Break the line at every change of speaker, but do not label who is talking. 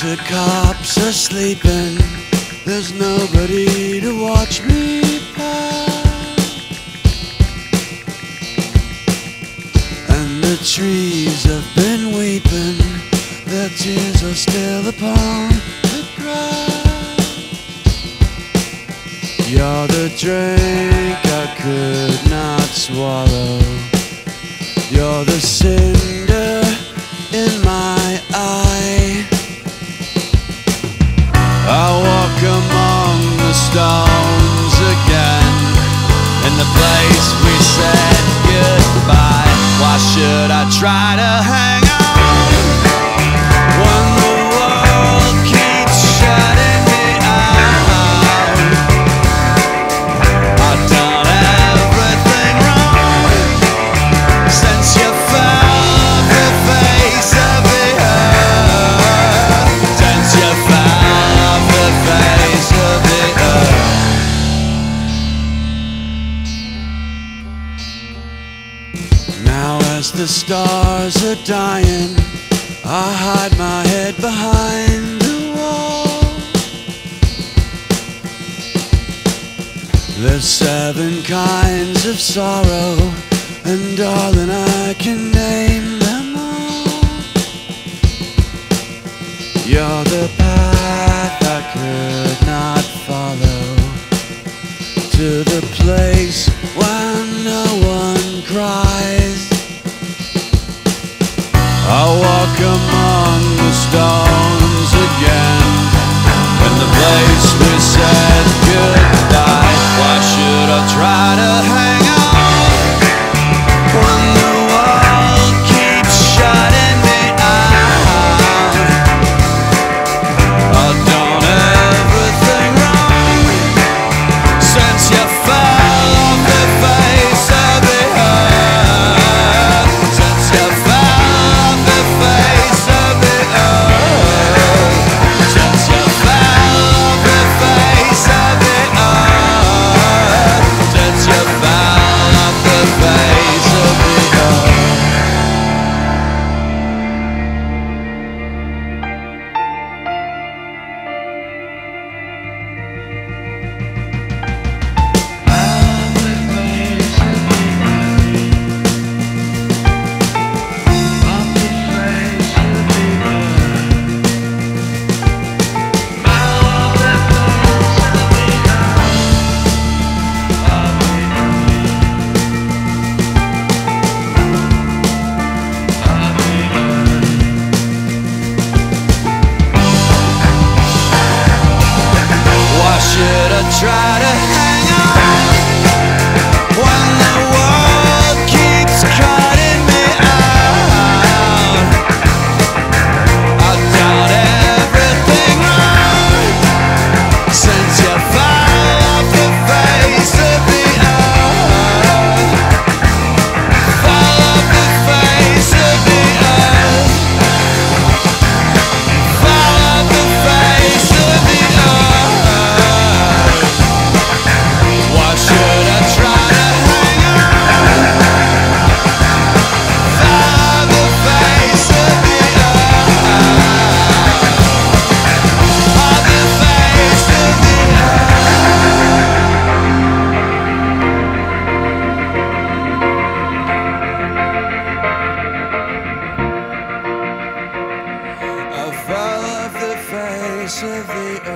the cops are sleeping, there's nobody to watch me pass. And the trees have been weeping, their tears are still upon the grass. You're the drink I could not swallow, you're the cinder in my eye. I walk among the stones again, in the place we said goodbye. Why should I try to hang on when the world keeps shutting me out? I've done everything wrong since you fell off the face of the earth. Since you fell off the face of the earth. Now as the stars are dying, I hide my head behind the wall. There's 7 kinds of sorrow, and darling, I can name them all. You're the path I could not follow, to the place where no one cries. I walk among the stones again, in the place we said goodbye. Why should I try to hang on when the world keeps shutting me out? I've done everything wrong since you fell off the face of the earth. Since you fell off the face of the earth. Since you fell off the face of the earth. Since you fell off the face of the earth. Should I try to hang on when the world keeps cutting me out? I've done everything wrong since you fell off the face of the earth. Fell off the face of the earth. Fell off the face of the earth. Why should I try to hang on? Fell off the face of the earth. Off the face of the earth. I fell off the face of the earth.